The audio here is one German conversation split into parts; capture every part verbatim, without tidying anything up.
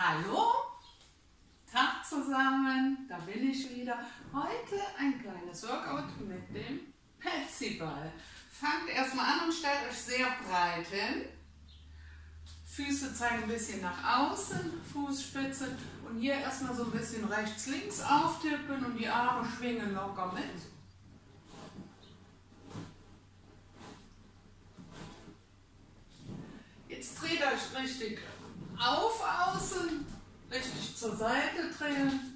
Hallo, Tag zusammen, da bin ich wieder. Heute ein kleines Workout mit dem Petsyball. Fangt erstmal an und stellt euch sehr breit hin. Füße zeigen ein bisschen nach außen, Fußspitze und hier erstmal so ein bisschen rechts-links auftippen und die Arme schwingen locker mit. Jetzt dreht euch richtig auf außen, richtig zur Seite drehen.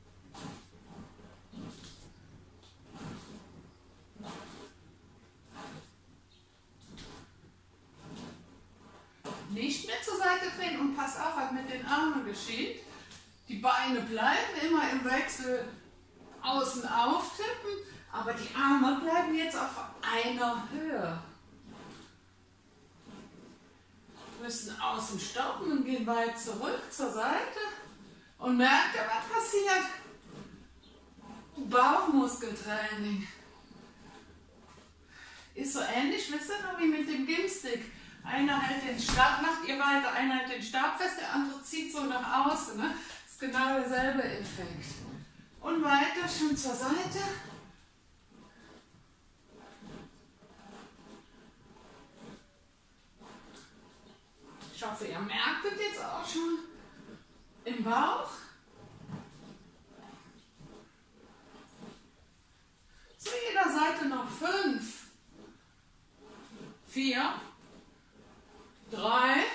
Nicht mehr zur Seite drehen und passt auf, was mit den Armen geschieht. Die Beine bleiben immer im Wechsel außen auftippen, aber die Arme bleiben jetzt auf einer Höhe. Wir müssen außen stoppen und gehen weit zurück zur Seite und merkt ihr, was passiert? Bauchmuskeltraining. Ist so ähnlich, wisst ihr noch, wie mit dem Gymstick. Einer hält den Stab, macht ihr weiter, einer hält den Stab fest, der andere zieht so nach außen. Ne? Das ist genau derselbe Effekt. Und weiter, schön zur Seite. Ich hoffe, ihr merkt es jetzt auch schon im Bauch. Zu jeder Seite noch fünf, vier, drei,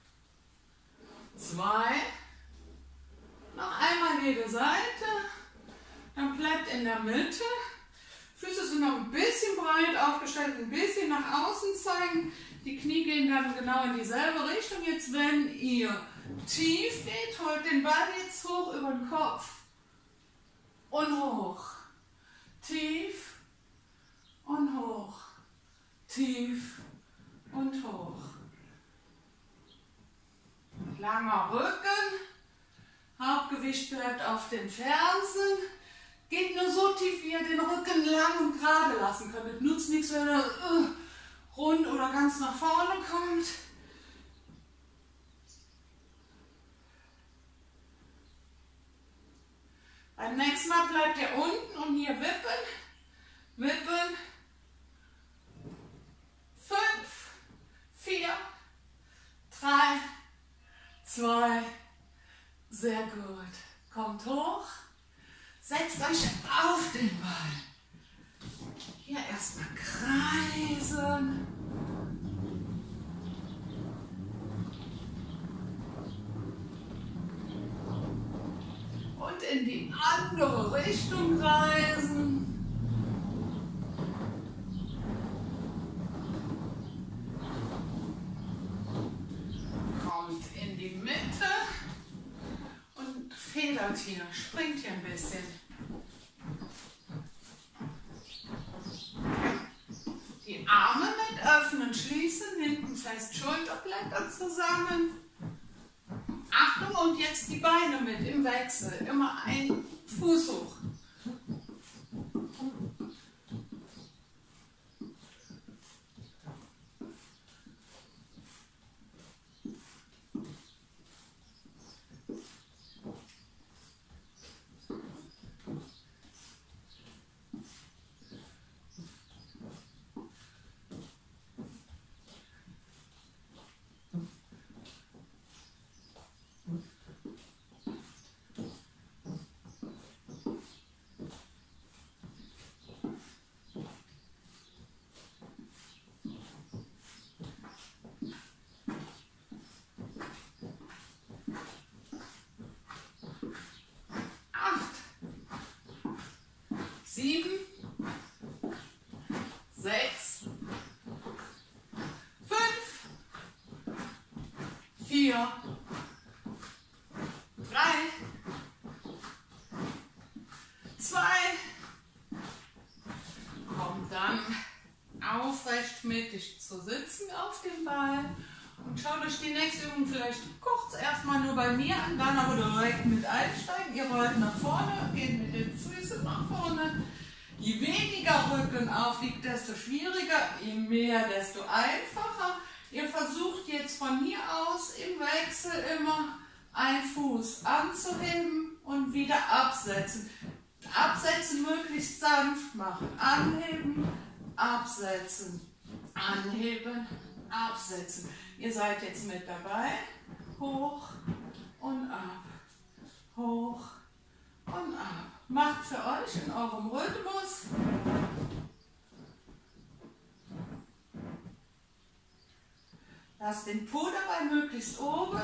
zwei, noch einmal jede Seite, dann bleibt in der Mitte. Füße sind noch ein bisschen breit aufgestellt, ein bisschen nach außen zeigen. Die Knie gehen dann genau in dieselbe Richtung. Jetzt, wenn ihr tief geht, holt den Ball jetzt hoch über den Kopf und hoch. Tief und hoch. Tief und hoch. Langer Rücken. Hauptgewicht bleibt auf den Fersen. Geht nur so tief, wie ihr den Rücken lang und gerade lassen könnt. Es nutzt nichts, wenn ihr uh, rund oder ganz nach vorne kommt. Beim nächsten Mal bleibt ihr unten und hier wippen. Wippen. Fünf, vier, drei, zwei, sehr gut. Kommt hoch. Setzt euch auf den Ball. Hier erstmal kreisen. Und in die andere Richtung kreisen. Kommt in die Mitte. Und federt hier, springt hier ein bisschen. Die Arme mit öffnen, schließen, hinten fest Schulterblätter zusammen. Achtung und jetzt die Beine mit im Wechsel, immer ein Fuß hoch. Sieben, sechs, fünf, vier, drei, zwei, kommt dann aufrecht mittig zu sitzen auf dem Ball und schaut euch die nächste Übung vielleicht kurz erstmal nur bei mir an, dann aber direkt mit einsteigen. Ihr rollt nach vorne, geht mit den Füßen nach vorne. Je weniger Rücken aufliegt, desto schwieriger, je mehr, desto einfacher. Ihr versucht jetzt von hier aus im Wechsel immer ein Fuß anzuheben und wieder absetzen. Absetzen möglichst sanft machen. Anheben, absetzen. Anheben, absetzen. Ihr seid jetzt mit dabei. Hoch und ab. Hoch und ab. Macht für euch in eurem Rhythmus. Lasst den Po dabei möglichst oben.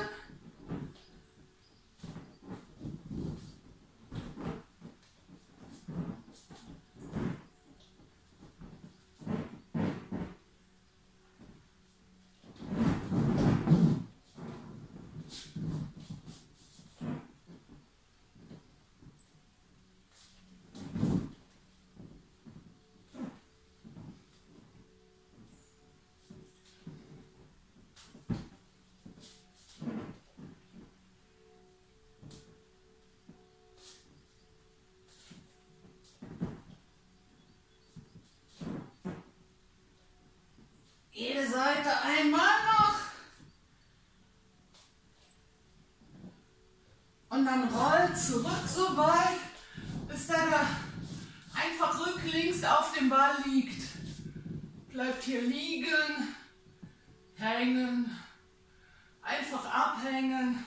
Jede Seite einmal noch. Und dann rollt zurück so weit, bis der da einfach rücklings auf dem Ball liegt. Bleibt hier liegen, hängen, einfach abhängen.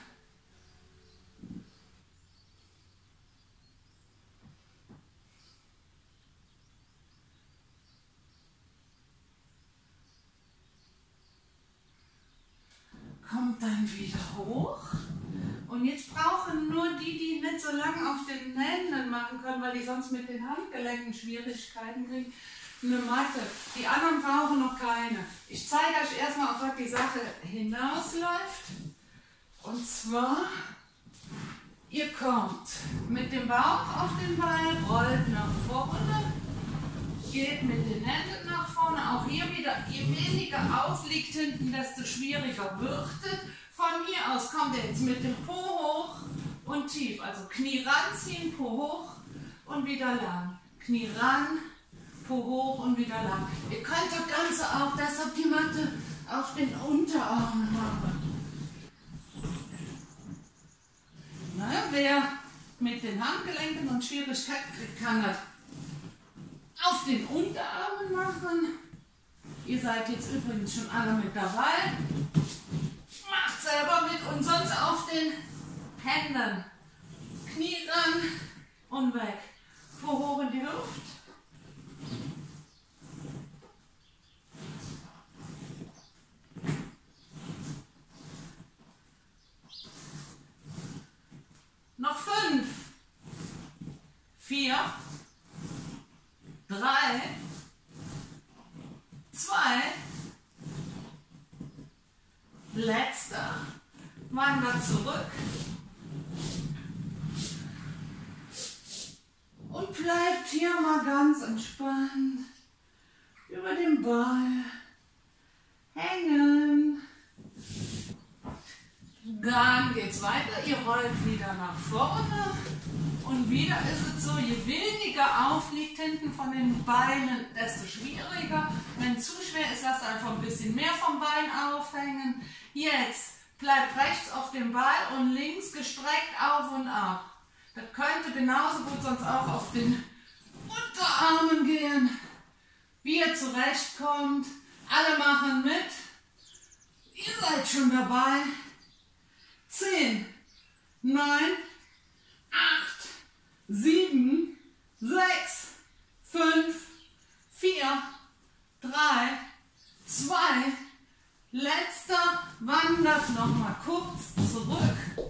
Kommt dann wieder hoch. Und jetzt brauchen nur die, die nicht so lange auf den Händen machen können, weil die sonst mit den Handgelenken Schwierigkeiten kriegen, eine Matte. Die anderen brauchen noch keine. Ich zeige euch erstmal, auf was die Sache hinausläuft. Und zwar, ihr kommt mit dem Bauch auf den Ball, rollt nach vorne, geht mit den Händen nach vorne. Auch hier wieder, je weniger aufliegt hinten, desto schwieriger wird es. Von hier aus kommt ihr jetzt mit dem Po hoch und tief. Also Knie ranziehen, Po hoch und wieder lang. Knie ran, Po hoch und wieder lang. Ihr könnt das Ganze auch, deshalb die Matte, auf den Unterarmen machen. Na, wer mit den Handgelenken und Schwierigkeiten kriegt, kann das auf den Unterarmen machen. Ihr seid jetzt übrigens schon alle mit dabei. Macht selber mit und sonst auf den Händen. Knie ran und weg. Po hoch in die Luft. Noch fünf, vier, drei, zwei, letzter, wandert zurück und bleibt hier mal ganz entspannt über den Ball hängen. Dann geht's weiter, ihr rollt wieder nach vorne und wieder ist es so, je weniger aufliegt hinten von den Beinen, desto schwieriger. Wenn es zu schwer ist, lasst einfach ein bisschen mehr vom Bein aufhängen. Jetzt bleibt rechts auf dem Ball und links gestreckt auf und ab. Das könnte genauso gut sonst auch auf den Unterarmen gehen, wie ihr zurechtkommt. Alle machen mit. Ihr seid schon dabei. zehn, neun, acht, sieben, sechs, fünf, vier, drei, zwei, letzter, wandert noch mal kurz zurück.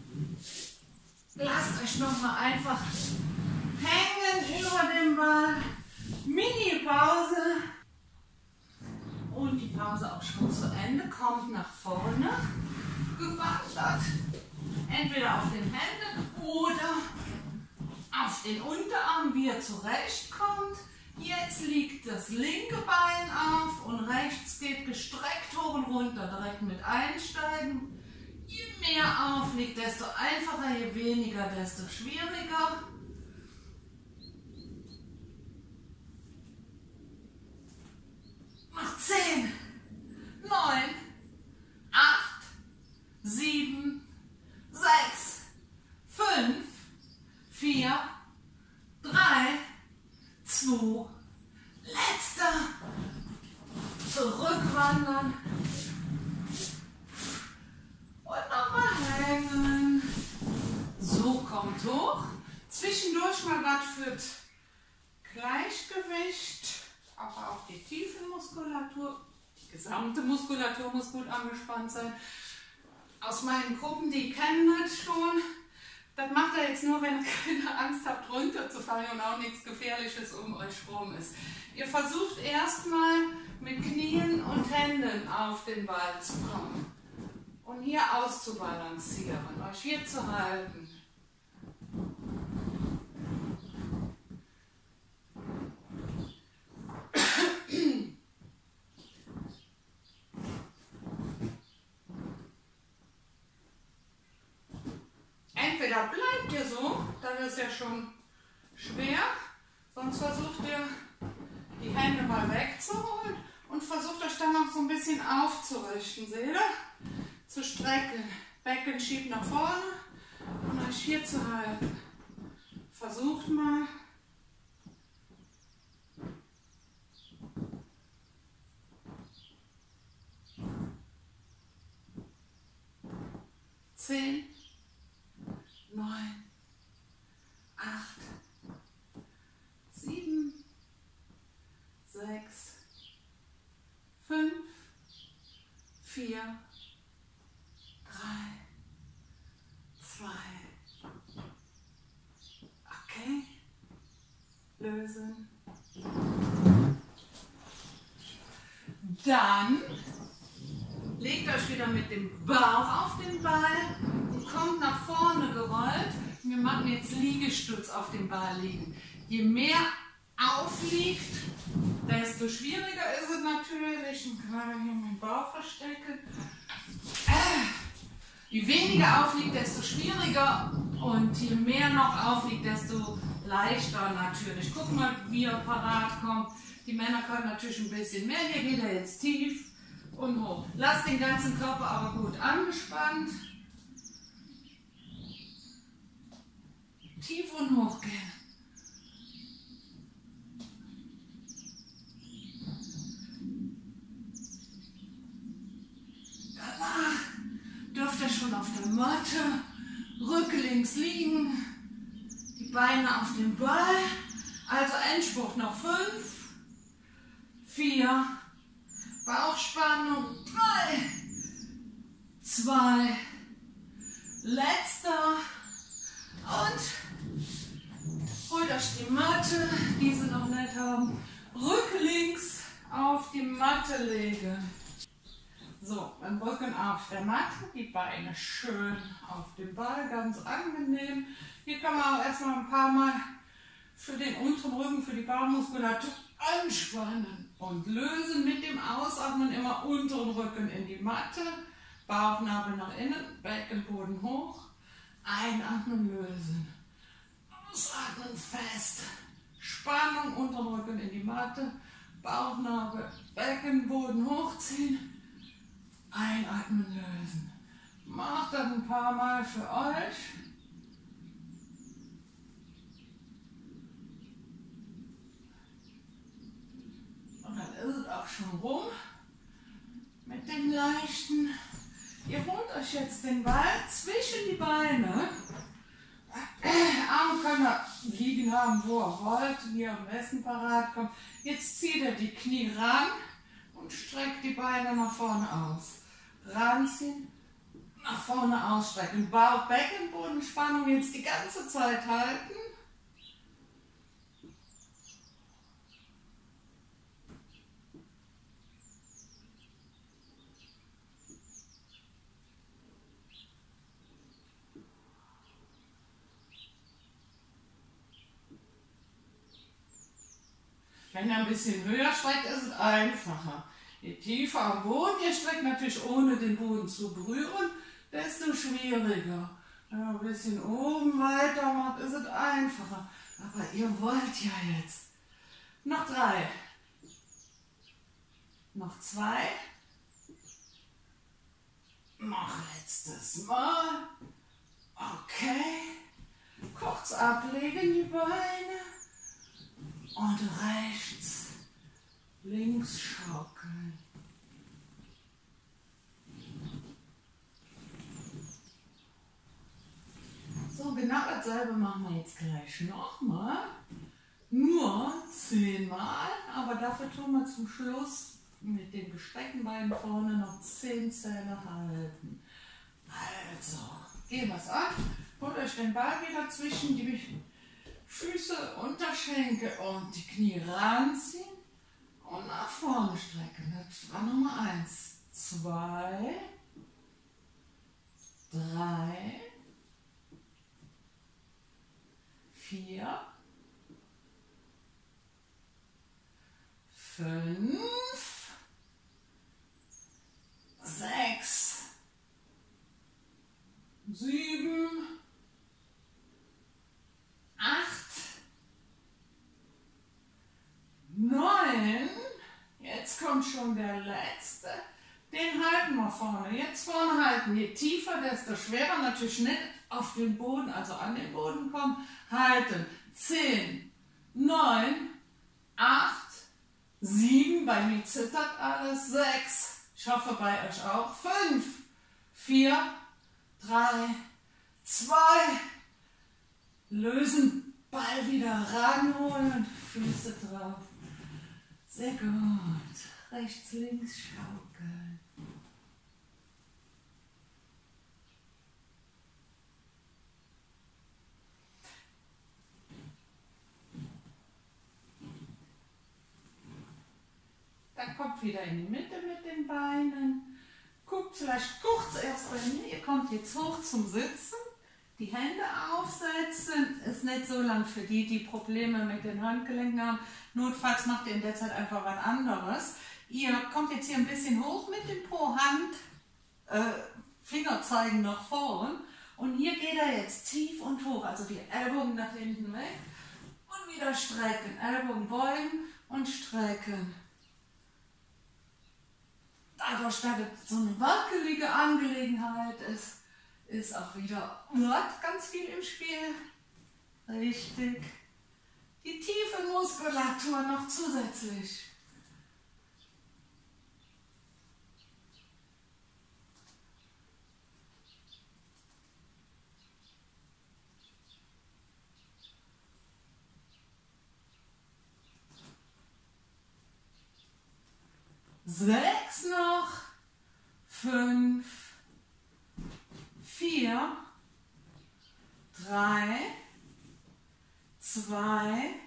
Lasst euch noch mal einfach hängen über den Ball. Mini-Pause. Und die Pause auch schon zu Ende. Kommt nach vorne. Gewandert. Entweder auf den Händen oder auf den Unterarm, wie ihr zurechtkommt. Jetzt liegt das linke Bein auf und rechts geht gestreckt hoch und runter. Direkt mit einsteigen. Je mehr aufliegt, desto einfacher, je weniger, desto schwieriger. Noch zehn, neun, acht, sieben, sechs, Zwischendurch mal was für Gleichgewicht, aber auch die Tiefenmuskulatur, die gesamte Muskulatur muss gut angespannt sein. Aus meinen Gruppen, die kennen das schon. Das macht er jetzt nur, wenn ihr keine Angst habt, runterzufallen und auch nichts Gefährliches um euch rum ist. Ihr versucht erstmal mit Knien und Händen auf den Ball zu kommen und hier auszubalancieren, euch hier zu halten. Entweder bleibt ihr so, dann ist ja schon schwer, sonst versucht ihr die Hände mal wegzuholen und versucht euch dann noch so ein bisschen aufzurichten, seht ihr? Zu strecken. Becken schiebt nach vorne und euch hier zu halten. Versucht mal. Zehn. Neun, acht, sieben, sechs, fünf, vier, drei, zwei. Okay. Lösen. Dann legt euch wieder mit dem Bauch auf den Ball und kommt nach vorne gerollt. Wir machen jetzt Liegestütz auf dem Ball liegen. Je mehr aufliegt, desto schwieriger ist es natürlich. Und gerade hier meinen Bauch verstecken. Je weniger aufliegt, desto schwieriger. Und je mehr noch aufliegt, desto leichter natürlich. Guck mal, wie ihr parat kommt. Die Männer können natürlich ein bisschen mehr. Hier geht er jetzt tief und hoch. Lasst den ganzen Körper aber gut angespannt. Tief und hoch gehen. Danach dürft ihr schon auf der Matte rücklings liegen. Die Beine auf dem Ball. Also Endspurt noch fünf, vier, Bauchspannung, drei, zwei, letzter und holt euch die Matte, die sie noch nicht haben, rücklings auf die Matte legen. So, beim Rücken auf der Matte, die Beine schön auf dem Ball, ganz angenehm. Hier kann man auch erstmal ein paar Mal für den unteren Rücken, für die Bauchmuskulatur anspannen und lösen mit dem Ausatmen immer unteren Rücken in die Matte, Bauchnabel nach innen, Beckenboden hoch, einatmen, lösen, ausatmen fest, Spannung unteren Rücken in die Matte, Bauchnabel, Beckenboden hochziehen, einatmen, lösen. Macht das ein paar Mal für euch. Und dann ist es auch schon rum mit dem leichten. Ihr holt euch jetzt den Ball zwischen die Beine. Arme könnt ihr liegen haben, wo ihr wollt, wie ihr am besten parat kommt. Jetzt zieht ihr die Knie ran und streckt die Beine nach vorne aus. Ranziehen, nach vorne ausstrecken. Bauch, Beckenbodenspannung jetzt die ganze Zeit halten. Wenn ihr ein bisschen höher streckt, ist es einfacher. Je tiefer am Boden ihr streckt, natürlich ohne den Boden zu berühren, desto schwieriger. Wenn ihr ein bisschen oben weiter macht, ist es einfacher. Aber ihr wollt ja jetzt. Noch drei. Noch zwei. Noch letztes Mal. Okay. Kurz ablegen die Beine. Und rechts, links schaukeln. So, genau das dasselbe machen wir jetzt gleich nochmal. Nur zehnmal, aber dafür tun wir zum Schluss mit den gestreckten Beinen vorne noch zehn Zähne halten. Also, gehen wir es an. Holt euch den Ball wieder zwischen die Füße, Unterschenkel und die Knie ranziehen und nach vorne strecken. Das war Nummer eins, zwei, drei, vier, fünf, sechs, sieben, acht, neun, jetzt kommt schon der letzte, den halten wir vorne. Jetzt vorne halten, je tiefer, desto schwerer, natürlich nicht auf den Boden, also an den Boden kommen, halten. zehn, neun, acht, sieben, bei mir zittert alles, sechs, ich hoffe bei euch auch, fünf, vier, drei, zwei, lösen, Ball wieder ranholen, Füße drauf. Sehr gut. Rechts, links schaukeln. Dann kommt wieder in die Mitte mit den Beinen. Guckt vielleicht kurz erst bei mir. Ihr kommt jetzt hoch zum Sitzen. Die Hände aufsetzen. Ist nicht so lang für die, die Probleme mit den Handgelenken haben. Notfalls macht ihr in der Zeit einfach was anderes. Ihr kommt jetzt hier ein bisschen hoch mit dem Po, Hand, äh, Finger zeigen nach vorn. Und hier geht er jetzt tief und hoch. Also die Ellbogen nach hinten weg. Und wieder strecken. Ellbogen beugen und strecken. Dadurch, dass es so eine wackelige Angelegenheit ist, ist auch wieder ganz viel im Spiel. Richtig. Die tiefe Muskulatur noch zusätzlich. Sechs noch. Fünf. Vier. Drei. Zwei.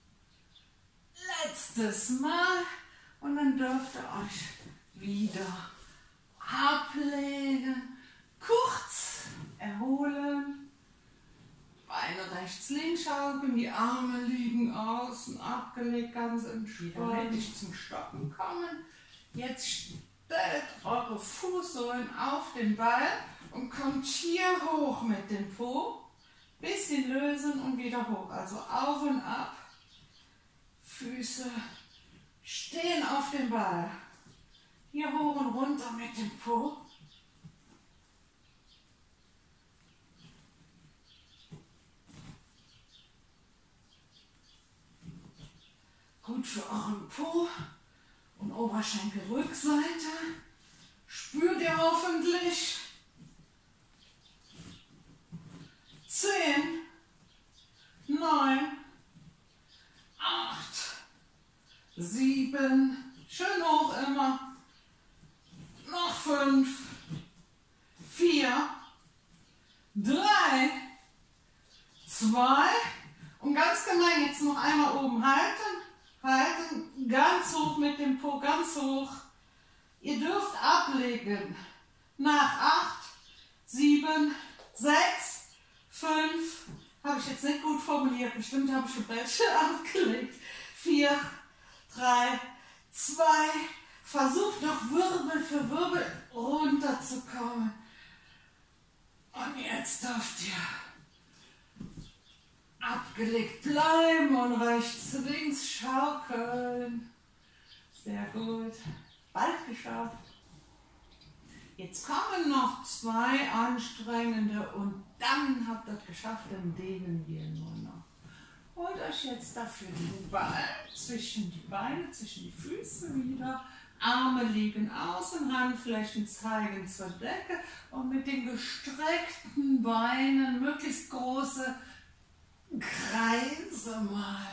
Letztes Mal. Und dann dürft ihr euch wieder ablegen. Kurz erholen. Beine rechts, links schaukeln. Die Arme liegen außen abgelegt. Ganz entspannt. Nicht zum Stoppen kommen. Jetzt stellt eure Fußsohlen auf den Ball und kommt hier hoch mit dem Po. Bisschen lösen und wieder hoch. Also auf und ab. Füße stehen auf dem Ball. Hier hoch und runter mit dem Po. Gut für euren Po. Und Oberschenkelrückseite spürt ihr hoffentlich. Zehn, neun, acht, sieben, schön hoch immer. Noch fünf, vier, drei, zwei und ganz gemein jetzt noch einmal oben halten. Halten, ganz hoch mit dem Po, ganz hoch. Ihr dürft ablegen. Nach acht, sieben, sechs, fünf, habe ich jetzt nicht gut formuliert, bestimmt habe ich schon welche abgelegt. vier, drei, zwei, versucht noch Wirbel für Wirbel runterzukommen. Und jetzt dürft ihr abgelegt bleiben und rechts, links schaukeln. Sehr gut. Bald geschafft. Jetzt kommen noch zwei anstrengende und dann habt ihr es geschafft, dann dehnen wir nur noch. Holt euch jetzt dafür den Ball zwischen die Beine, zwischen die Füße wieder. Arme liegen außen, Handflächen zeigen zur Decke und mit den gestreckten Beinen möglichst große Kreise mal.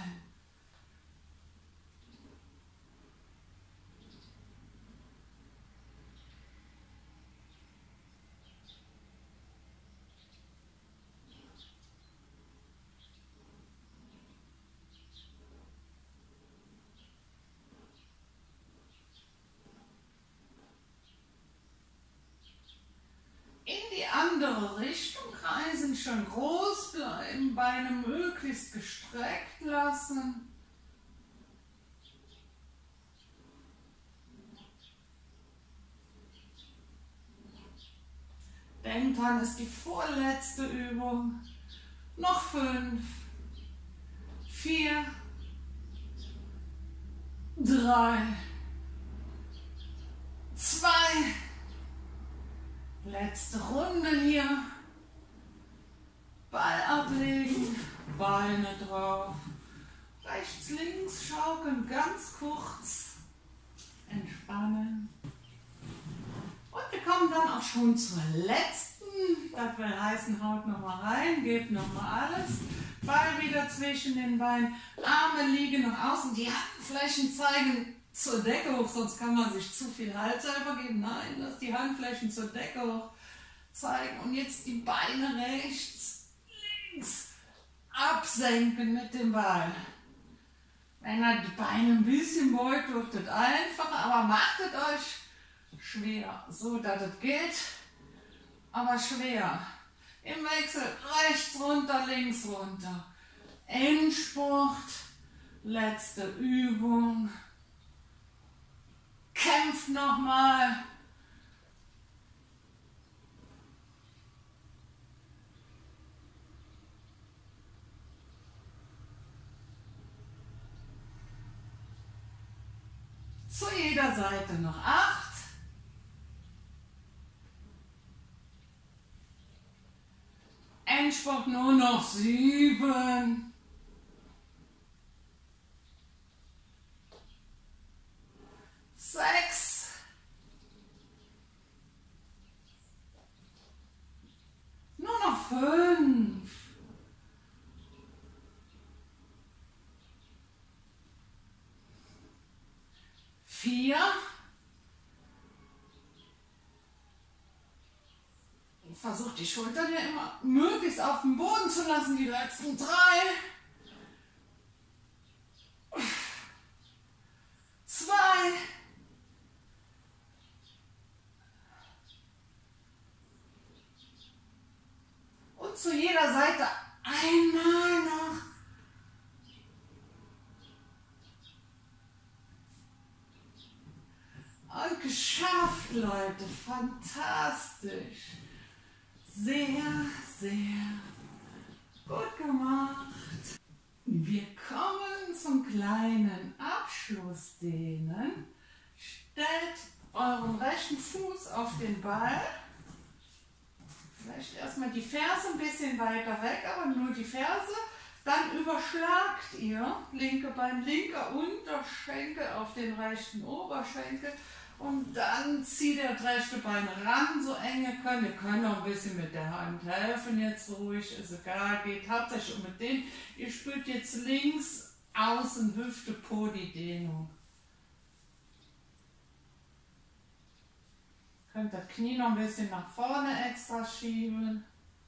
In die andere Richtung kreisen, schön groß bleiben, Beine möglichst gestreckt lassen. Denkt dran, ist die vorletzte Übung. Noch fünf, vier, drei, zwei, letzte Runde hier. Ball ablegen, Beine drauf. Rechts, links schaukeln, ganz kurz. Entspannen. Und wir kommen dann auch schon zur letzten. Das will heißen, haut nochmal rein, gebt nochmal alles. Ball wieder zwischen den Beinen. Arme liegen nach außen. Die Handflächen zeigen zur Decke hoch, sonst kann man sich zu viel Halt selber geben. Nein, lass die Handflächen zur Decke hoch zeigen. Und jetzt die Beine rechts, links absenken mit dem Ball. Wenn ihr die Beine ein bisschen beugt, wird es einfacher, aber machtet euch schwer, so dass es geht, aber schwer. Im Wechsel rechts runter, links runter. Endspurt, letzte Übung. Kämpft nochmal. Zu jeder Seite noch acht. Endspurt nur noch sieben. Sechs. Nur noch fünf. Vier. Versucht die Schultern ja immer möglichst auf dem Boden zu lassen, die letzten drei. Zwei. Und zu jeder Seite einmal noch. Und geschafft, Leute. Fantastisch. Sehr, sehr gut gemacht. Wir kommen zum kleinen Abschlussdehnen. Stellt euren rechten Fuß auf den Ball. Vielleicht erstmal die Ferse ein bisschen weiter weg, aber nur die Ferse. Dann überschlagt ihr linke Bein, linker Unterschenkel auf den rechten Oberschenkel. Und dann zieht ihr das rechte Bein ran, so eng ihr könnt. Ihr könnt auch ein bisschen mit der Hand helfen, jetzt ruhig, ist egal, geht hauptsächlich um mit den. Ihr spürt jetzt links außen Hüfte, Po, die Dehnung. Könnt das Knie noch ein bisschen nach vorne extra schieben.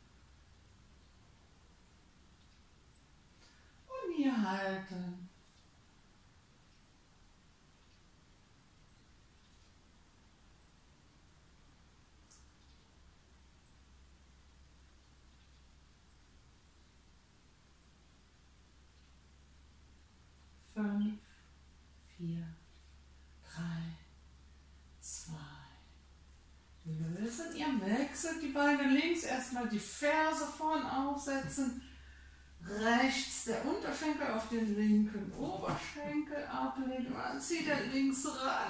Und hier halten. Fünf, vier, drei, zwei. Lösen. Ihr wechselt die Beine links. Erstmal die Ferse vorn aufsetzen. Rechts der Unterschenkel auf den linken Oberschenkel ablegen. Dann zieht ihr links ran.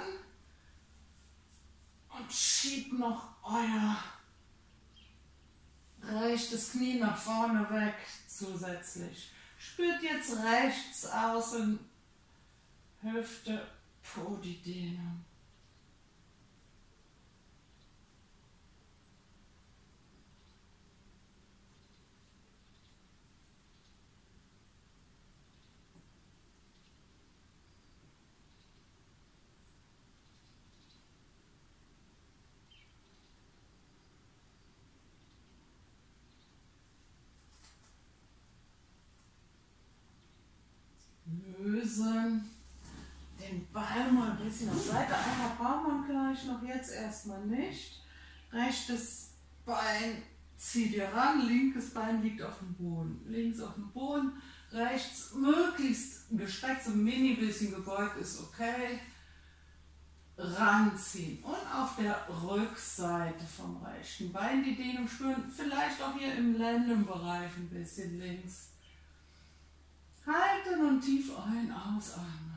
Und schiebt noch euer rechtes Knie nach vorne weg zusätzlich. Spürt jetzt rechts außen Hüfte, Po, die Dehnung. bisschen auf Seite. Einmal braucht man gleich noch, jetzt erstmal nicht. Rechtes Bein zieht ihr ran, linkes Bein liegt auf dem Boden. Links auf dem Boden, rechts möglichst gestreckt, so ein mini bisschen gebeugt ist okay. Ranziehen und auf der Rückseite vom rechten Bein die Dehnung spüren, vielleicht auch hier im Lendenbereich ein bisschen links. Halten und tief ein, ausatmen.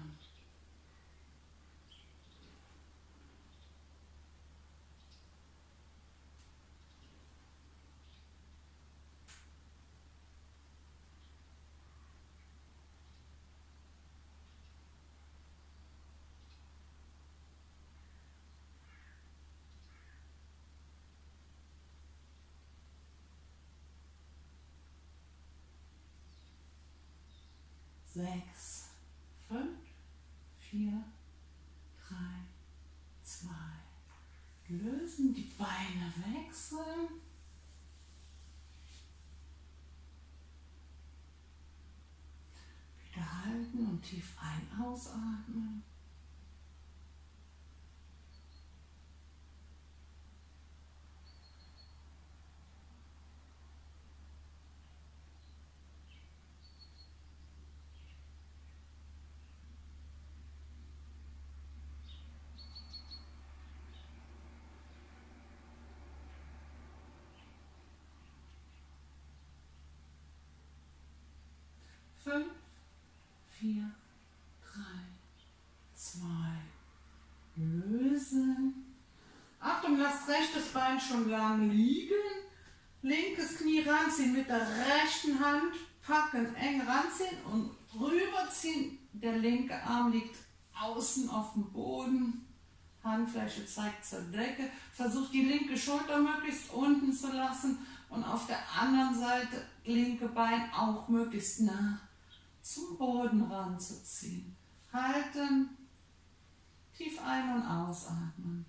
Sechs, fünf, vier, drei, zwei. Lösen, die Beine wechseln. Wieder halten und tief ein, ausatmen. Fünf, vier, drei, zwei, lösen. Achtung, lasst rechtes Bein schon lang liegen. Linkes Knie ranziehen mit der rechten Hand, packen, eng ranziehen und rüberziehen. Der linke Arm liegt außen auf dem Boden. Handfläche zeigt zur Decke. Versucht die linke Schulter möglichst unten zu lassen und auf der anderen Seite linke Bein auch möglichst nah zum Boden ranzuziehen. Halten, tief ein- und ausatmen.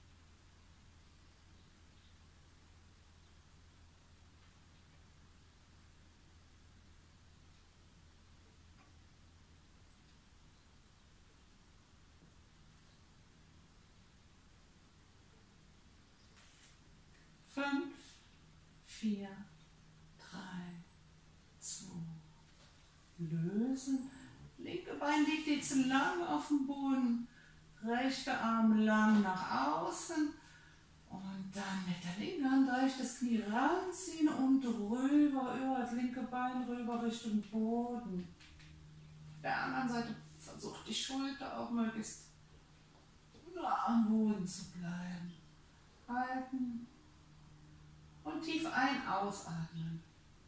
Fünf, vier, drei, zwei, lösen. Linke Bein liegt jetzt lang auf dem Boden, rechter Arm lang nach außen und dann mit der linken Hand rechtes Knie ranziehen und rüber über das linke Bein rüber Richtung Boden. Auf der anderen Seite versucht die Schulter auch möglichst nah am Boden zu bleiben. Halten. Und tief ein, ausatmen.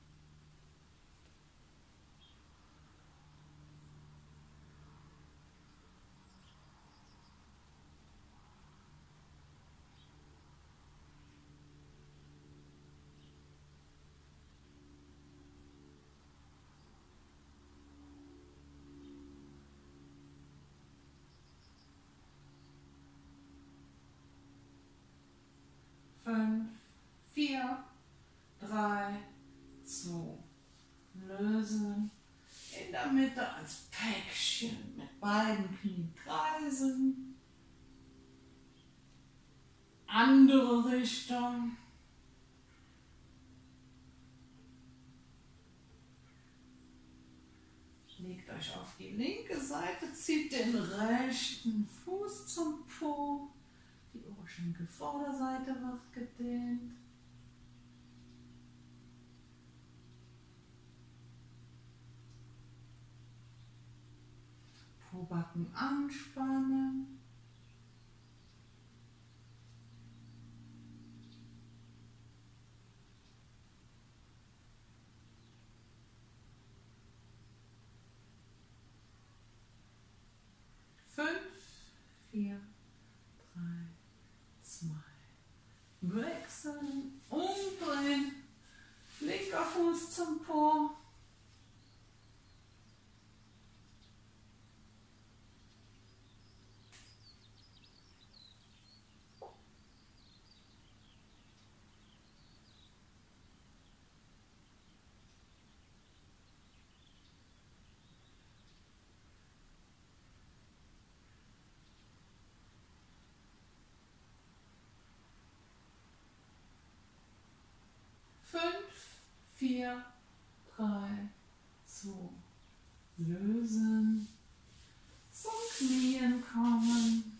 Fünf, vier, drei, zwei, lösen. In der Mitte als Päckchen mit beiden Knien kreisen. Andere Richtung. Legt euch auf die linke Seite, zieht den rechten Fuß zum Po. Die Oberschenkelvorderseite wird gedehnt. Pobacken anspannen. Fünf, vier, drei, zwei. Wechseln, umdrehen. Linker Fuß zum Po. vier, drei, zwei, lösen, zum Knien kommen.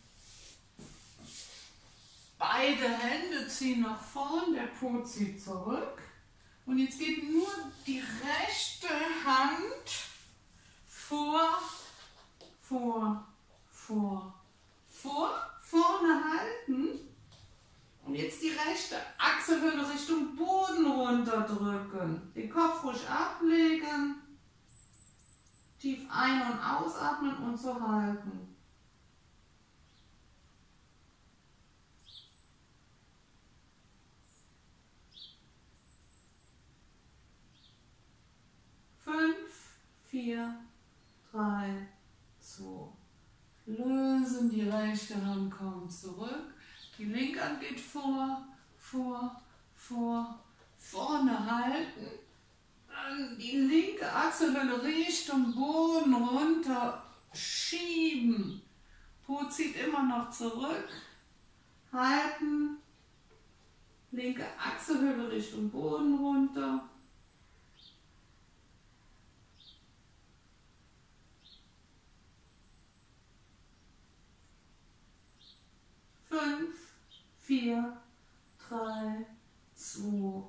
Beide Hände ziehen nach vorn, der Po zieht zurück. Und jetzt geht nur die rechte Hand vor, vor, vor, vor, vorne halten. Und jetzt die rechte Achselhöhle Richtung Boden runterdrücken. Den Kopf ruhig ablegen. Tief ein- und ausatmen und so halten. Fünf, vier, drei, zwei. Lösen, die rechte Hand kommt zurück. Die linke Hand geht vor, vor, vor, vorne halten. Dann die linke Achselhöhle Richtung Boden runter schieben. Po zieht immer noch zurück. Halten. Linke Achselhöhle Richtung Boden runter. Fünf, vier, drei, zwei,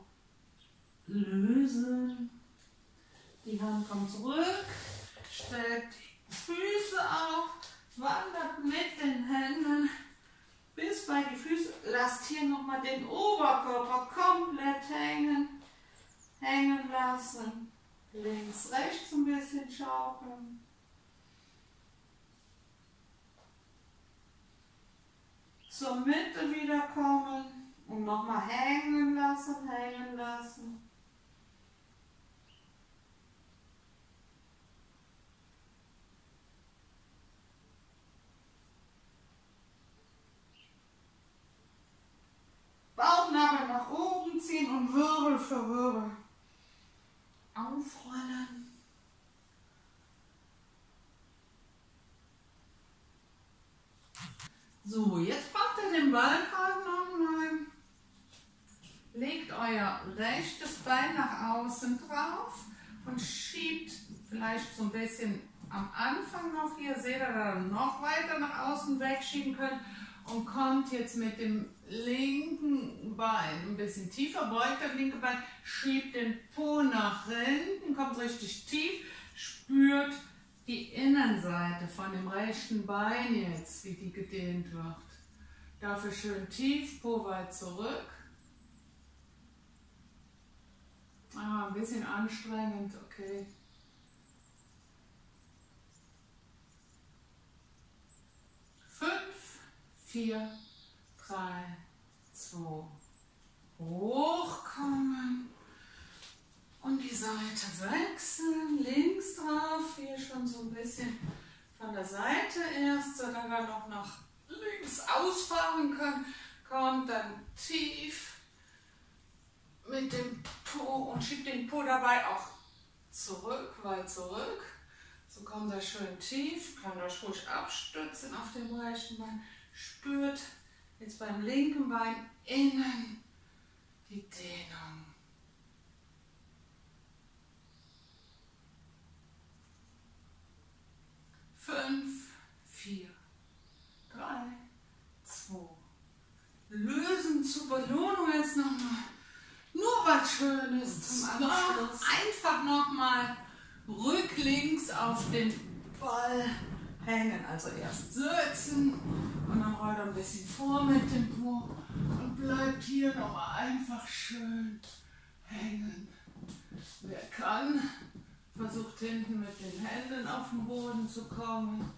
lösen. Die Hand kommt zurück, stellt die Füße auf, wandert mit den Händen bis bei die Füße. Lasst hier nochmal den Oberkörper komplett hängen. Hängen lassen. Links, rechts ein bisschen schaukeln. Zur Mitte wiederkommen und nochmal hängen lassen, hängen lassen. Bauchnabel nach oben ziehen und Wirbel für Wirbel aufrollen. So, jetzt packt ihr den Ballkragen nochmal. Legt euer rechtes Bein nach außen drauf und schiebt vielleicht so ein bisschen am Anfang noch hier, seht ihr, da noch weiter nach außen wegschieben könnt und kommt jetzt mit dem linken Bein ein bisschen tiefer, beugt das linke Bein, schiebt den Po nach hinten, kommt richtig tief, spürt die Innenseite von dem rechten Bein jetzt, wie die gedehnt wird. Dafür schön tief, Po weit zurück. Ah, ein bisschen anstrengend, okay. Fünf, vier, drei, zwei, hochkommen. Und die Seite wechseln, links drauf, hier schon so ein bisschen von der Seite erst, sodass wir noch nach links ausfahren können. Kommt dann tief mit dem Po und schiebt den Po dabei auch zurück, weit zurück. So kommt er schön tief, kann euch ruhig abstützen auf dem rechten Bein. Spürt jetzt beim linken Bein innen die Dehnung. Fünf, vier, drei, zwei. Lösen zur Belohnung jetzt nochmal. Nur was Schönes zum Abschluss. Einfach nochmal rücklings auf den Ball hängen. Also erst sitzen und dann rollt ein bisschen vor mit dem Po und bleibt hier nochmal einfach schön hängen. Wer kann, versucht hinten mit den Händen auf den Boden zu kommen.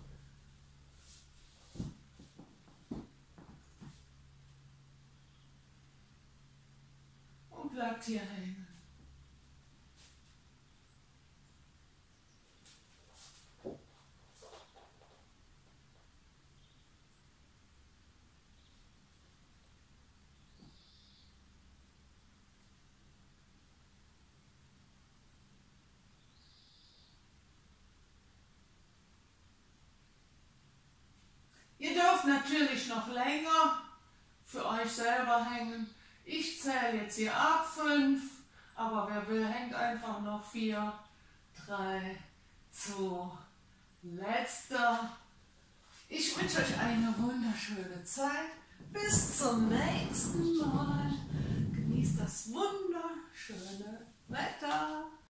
Und bleibt hier hängen. Ihr dürft natürlich noch länger für euch selber hängen. Ich zähle jetzt hier ab fünf, Aber wer will, hängt einfach noch vier, drei, zwei, letzter. Ich wünsche euch eine wunderschöne Zeit. Bis zum nächsten Mal. Genießt das wunderschöne Wetter.